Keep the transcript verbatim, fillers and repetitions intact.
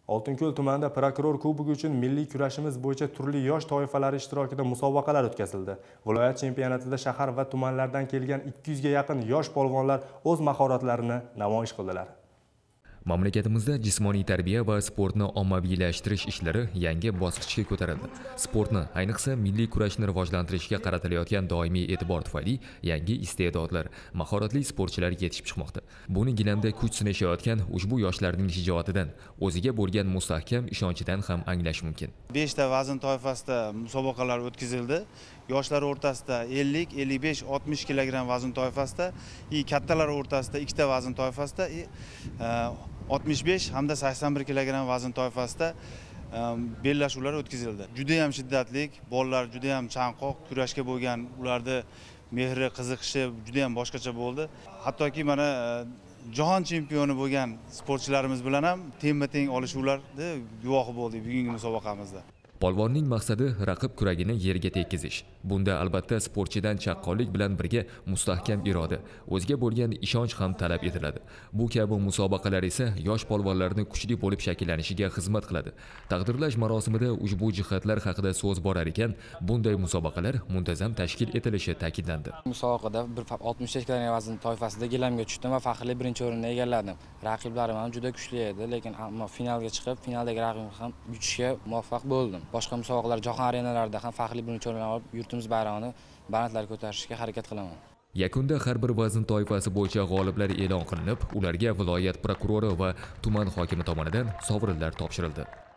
Oltinko'l tumanida prokuror kubogi uchun milliy kurashimiz bo'yicha turli yosh toifalari ishtirokida musobaqalar o'tkazildi. Viloyat chempionatida shahar va tumanlardan kelgan ikki yuzga yaqin yosh polvonlar o'z mahoratlarini namoyish qildilar. Mamlakatimizda jismoniy tarbiya va sportni ommaviylashtirish ishlari yangi bosqichga ko'tarildi. Sportni, ayniqsa milliy kurashni rivojlantirishga qaratilayotgan doimiy e'tibor tufayli yangi iste'dodlar, mahoratli sportchilar yetishib chiqmoqda. Buni gilamda kuch sinashayotgan ushbu yoshlarning shijoatidan, o'ziga bo'lgan mustahkam ishonchidan ham anglash mumkin. besh ta vazn toifasida musobaqalar o'tkazildi. Yoshlar o'rtasida ellik, ellik besh, oltmish kilogramm vazn toifasida, kattalar o'rtasida ikkita vazn toifasida oltmish besh hamda sakson bir kilogramm vazn toifasida bellashuvlar o'tkazildi. Juda ham shiddatli, bolalar juda ham chanqoq, kurashga bo'lgan ularda mehri, qiziqishi juda ham boshqacha bo'ldi. Hattoki mana jahon chempioni bo'lgan sportchilarimiz bilan ham tengma-teng olishuvlarda guvohi bo'ldik bugungi musobaqamizda. Polvonning maqsadi raqib kuragini yerga tekkizish. Bunda albatta sportchidan chaqqonlik bilan birga mustahkam iroda, o'ziga bo'lgan ishonch ham talab etiladi. Bu kabi musobaqalar esa yosh polvonlarni kuchli bo'lib shakllanishiga xizmat qiladi. Taqdirlash marosimida ushbu jihatlar haqida so'z borar ekan, bunday musobaqalar muntazam tashkil etilishi ta'kidlandi. Musobaqada oltmish besh kilogramm vazn toifasida gilamga tushdim va faxrli birinchi o'rinni egalladim. Raqiblarim ham juda kuchli edi, lekin ammo finalga chiqib, finaldagi raqibim ham yutishga muvaffaq bo'ldim. Boshqa musobaqalar jahon arenalarida ham faxrli birinchi o'rin olib, yurtimiz bayrog'ini balandlarga ko'tarishga harakat qilaman. Yakunda har bir vazn toifasi bo'yicha g'oliblar e'lon qilinib, ularga viloyat prokurori va tuman hokimi tomonidan sovrinlar topshirildi.